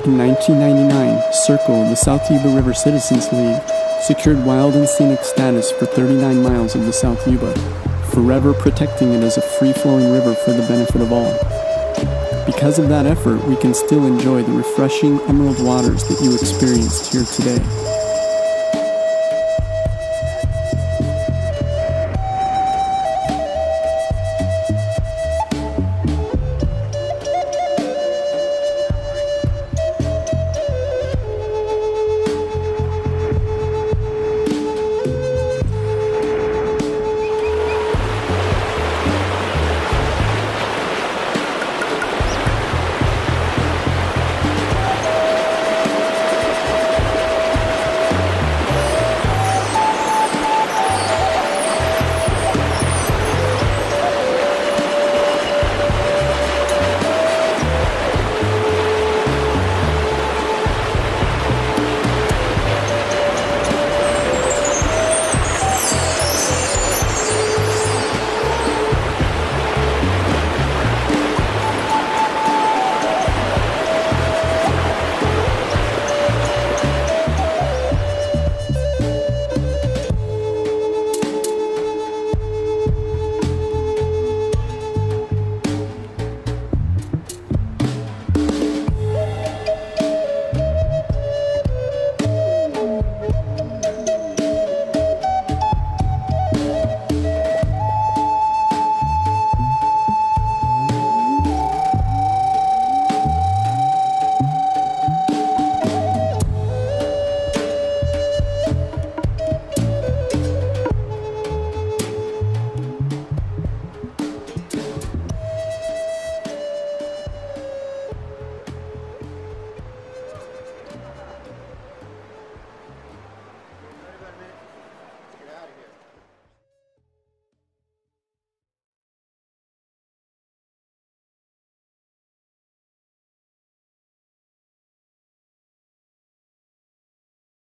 In 1999, Circle, the South Yuba River Citizens League, secured wild and scenic status for 39 miles of the South Yuba, forever protecting it as a free-flowing river for the benefit of all. Because of that effort, we can still enjoy the refreshing emerald waters that you experienced here today.